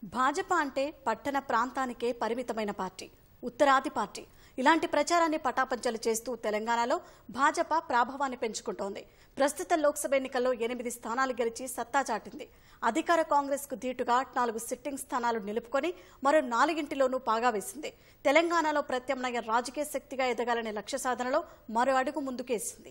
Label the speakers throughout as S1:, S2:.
S1: భాజపా అంటే పట్టణ ప్రాంతానికే పరిమితమైన పార్టీ, ఉత్తరాది పార్టీ. ఇలాంటి ప్రచారాన్ని పటాపంచలు చేస్తూ తెలంగాణలో భాజపా ప్రాభవాన్ని పెంచుకుంటోంది. ప్రస్తుత లోక్సభ ఎన్నికల్లో 8 స్థానాలు గెలిచి సత్తా చాటింది. అధికార కాంగ్రెస్ కు ధీటుగా 4 సిట్టింగ్ స్థానాలు నిలుపుకొని మరో 4 పాగా వేసింది. తెలంగాణలో ప్రత్యామ్నాయ రాజకీయ శక్తిగా ఎదగాలనే లక్ష్య సాధనలో మరో అడుగు ముందుకేసింది.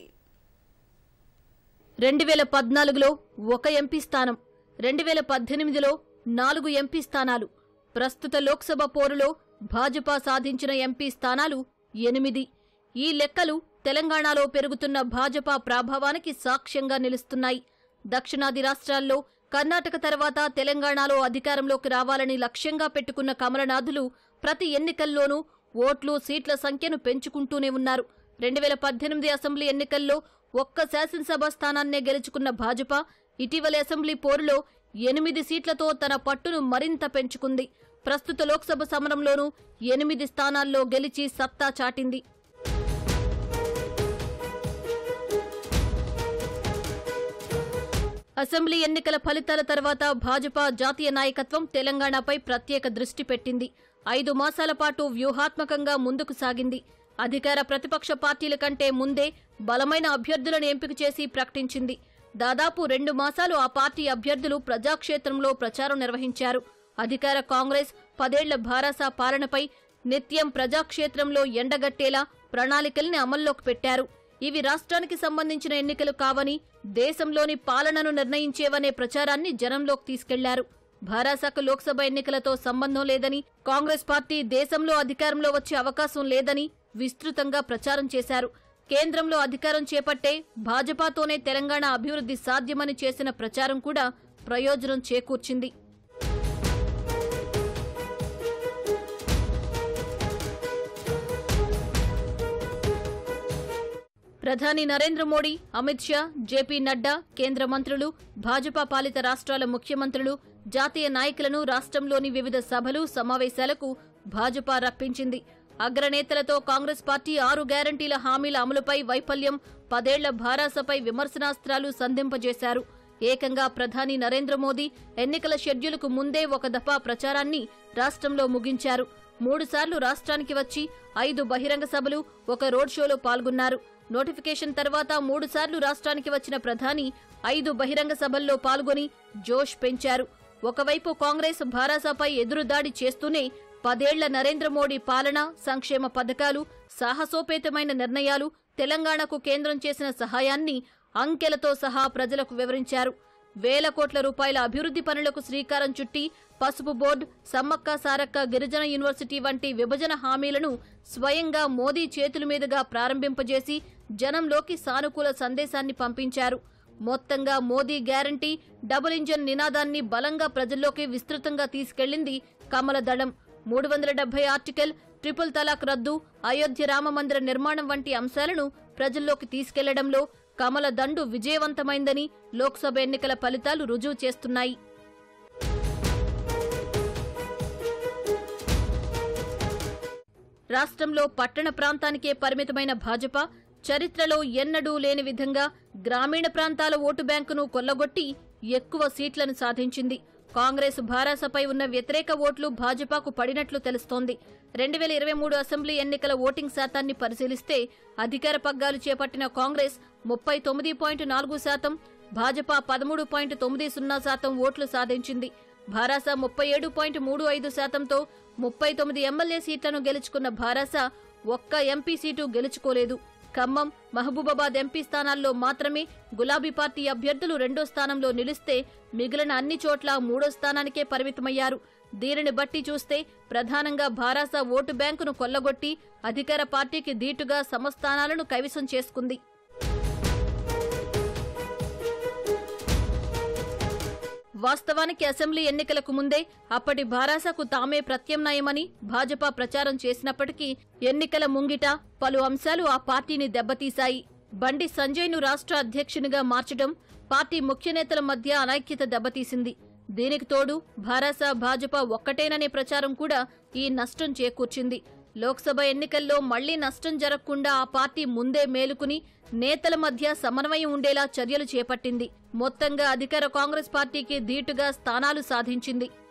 S2: 2014లో 1 ఎంపీ స్థానం, 2018లో 4 ఎంపీ స్థానాలు. ప్రస్తుత లోక్సభ పోరులో భాజపా సాధించిన ఎంపీ స్థానాలు 8. ఈ లెక్కలు తెలంగాణలో పెరుగుతున్న భాజపా ప్రాభవానికి సాక్ష్యంగా నిలుస్తున్నాయి. దక్షిణాది రాష్ట్రాల్లో కర్ణాటక తర్వాత తెలంగాణలో అధికారంలోకి రావాలని లక్ష్యంగా పెట్టుకున్న కమలనాథులు ప్రతి ఎన్నికల్లోనూ ఓట్లు, సీట్ల సంఖ్యను పెంచుకుంటూనే ఉన్నారు. 2018 అసెంబ్లీ ఎన్నికల్లో 1 శాసనసభ స్థానాన్నే గెలుచుకున్న భాజపా ఇటీవలి అసెంబ్లీ పోరులో 8 సీట్లతో తన పట్టును మరింత పెంచుకుంది. ప్రస్తుత లోక్సభ సమరంలోనూ 8 స్థానాల్లో గెలిచి సత్తా చాటింది. అసెంబ్లీ ఎన్నికల ఫలితాల తర్వాత భాజపా జాతీయ నాయకత్వం తెలంగాణపై ప్రత్యేక దృష్టి పెట్టింది. 5 మాసాల పాటు వ్యూహాత్మకంగా ముందుకు సాగింది. అధికార ప్రతిపక్ష పార్టీల కంటే ముందే బలమైన అభ్యర్థులను ఎంపిక చేసి ప్రకటించింది. దాదాపు 2 మాసాలు ఆ పార్టీ అభ్యర్థులు ప్రజాక్షేత్రంలో ప్రచారం నిర్వహించారు. అధికార కాంగ్రెస్ 10 ఏళ్ల భారాస పాలనపై నిత్యం ప్రజాక్షేత్రంలో ఎండగట్టేలా ప్రణాళికల్ని అమల్లోకి పెట్టారు. ఇవి రాష్ట్రానికి సంబంధించిన ఎన్నికలు కావని, దేశంలోని పాలనను నిర్ణయించేవనే ప్రచారాన్ని జనంలోకి తీసుకెళ్లారు. భారాసకు లోక్సభ ఎన్నికలతో సంబంధం లేదని, కాంగ్రెస్ పార్టీ దేశంలో అధికారంలో వచ్చే అవకాశం లేదని విస్తృతంగా ప్రచారం చేశారు. కేంద్రంలో అధికారం చేపట్టే భాజపాతోనే తెలంగాణ అభివృద్ధి సాధ్యమని చేసిన ప్రచారం కూడా ప్రయోజనం చేకూర్చింది. ప్రధాని నరేంద్ర మోడీ, అమిత్ షా, జేపీ నడ్డా, కేంద్ర మంత్రులు, భాజపా పాలిత రాష్ట్రాల ముఖ్యమంత్రులు, జాతీయ నాయకులను రాష్ట్రంలోని వివిధ సభలు, సమావేశాలకు భాజపా రప్పించింది. అగ్రనేతలతో కాంగ్రెస్ పార్టీ 6 గ్యారంటీల హామీల అమలుపై వైఫల్యం, 10 ఏళ్ల భారాసపై విమర్శనాస్త్రాలు సంధింపజేశారు. ఏకంగా ప్రధాని నరేంద్ర మోదీ ఎన్నికల షెడ్యూలుకు ముందే 1 దఫా ప్రచారాన్ని రాష్ట్రంలో ముగించారు. 3 సార్లు రాష్ట్రానికి వచ్చి 5 బహిరంగ సభలు, 1 రోడ్ షోలో పాల్గొన్నారు. నోటిఫికేషన్ తర్వాత 3 సార్లు రాష్ట్రానికి వచ్చిన ప్రధాని 5 బహిరంగ సభల్లో పాల్గొని జోష్ పెంచారు. ఒకవైపు కాంగ్రెస్ భారాసపై ఎదురుదాడి చేస్తూనే 10 ఏళ్ల నరేంద్ర మోడీ పాలన, సంక్షేమ పథకాలు, సాహసోపేతమైన నిర్ణయాలు, తెలంగాణకు కేంద్రం చేసిన సహాయాన్ని అంకెలతో సహా ప్రజలకు వివరించారు. వేల కోట్ల రూపాయల అభివృద్ధి పనులకు శ్రీకారం చుట్టి పసుపు బోర్డు, సమ్మక్క సారక్క గిరిజన యూనివర్సిటీ వంటి విభజన హామీలను స్వయంగా మోదీ చేతుల మీదుగా ప్రారంభింపజేసి జనంలోకి సానుకూల సందేశాన్ని పంపించారు. మొత్తంగా మోదీ గ్యారంటీ, డబుల్ ఇంజన్ నినాదాన్ని బలంగా ప్రజల్లోకి విస్తృతంగా తీసుకెళ్లింది కమల దళం. 370 ఆర్టికల్, ట్రిపుల్ తలాక్ రద్దు, అయోధ్య రామమందిర నిర్మాణం వంటి అంశాలను ప్రజల్లోకి తీసుకెళ్లడంలో కమల దండు విజయవంతమైందని లోక్సభ ఎన్నికల ఫలితాలు రుజువు చేస్తున్నాయి. రాష్ట్రంలో పట్టణ ప్రాంతానికే పరిమితమైన భాజపా చరిత్రలో ఎన్నడూ లేని విధంగా గ్రామీణ ప్రాంతాల ఓటు బ్యాంకును కొల్లగొట్టి ఎక్కువ సీట్లను సాధించింది. కాంగ్రెస్ భారాసపై ఉన్న వ్యతిరేక ఓట్లు భాజపాకు పడినట్లు తెలుస్తోంది. 2023 అసెంబ్లీ ఎన్నికల ఓటింగ్ శాతాన్ని పరిశీలిస్తే అధికార పగ్గాలు చేపట్టిన కాంగ్రెస్ 39.4%, భాజపా 13.90% ఓట్లు సాధించింది. భారాస 37.35%తో 39 ఎమ్మెల్యే సీట్లను గెలుచుకున్న భారాస 1 ఎంపీ సీటు గెలుచుకోలేదు. ఖమ్మం, మహబూబాబాద్ ఎంపీ స్థానాల్లో మాత్రమే గులాబీ పార్టీ అభ్యర్థులు 2వ స్థానంలో నిలిస్తే మిగిలిన అన్ని చోట్ల 3వ స్థానానికే పరిమితమయ్యారు. దీనిని బట్టి చూస్తే ప్రధానంగా భారాస ఓటు బ్యాంకును కొల్లగొట్టి అధికార పార్టీకి ధీటుగా సమస్థానాలను కైవసం చేసుకుంది. వాస్తవానికి అసెంబ్లీ ఎన్నికలకు ముందే అప్పటి భారాసకు తామే ప్రత్యామ్నాయమని భాజపా ప్రచారం చేసినప్పటికీ ఎన్నికల ముంగిట పలు అంశాలు ఆ పార్టీని దెబ్బతీశాయి. బండి సంజయ్ను రాష్ట్ర అధ్యక్షునిగా మార్చడం పార్టీ ముఖ్య నేతల మధ్య అనైక్యత దెబ్బతీసింది. దీనికి తోడు భారాస, భాజపా ఒక్కటేననే ప్రచారం కూడా ఈ నష్టం చేకూర్చింది. లోక్సభ ఎన్నికల్లో మళ్లీ నష్టం జరగకుండా ఆ పార్టీ ముందే మేలుకుని నేతల మధ్య సమన్వయం ఉండేలా చర్యలు చేపట్టింది. మొత్తంగా అధికార కాంగ్రెస్ పార్టీకి ధీటుగా స్థానాలు సాధించింది.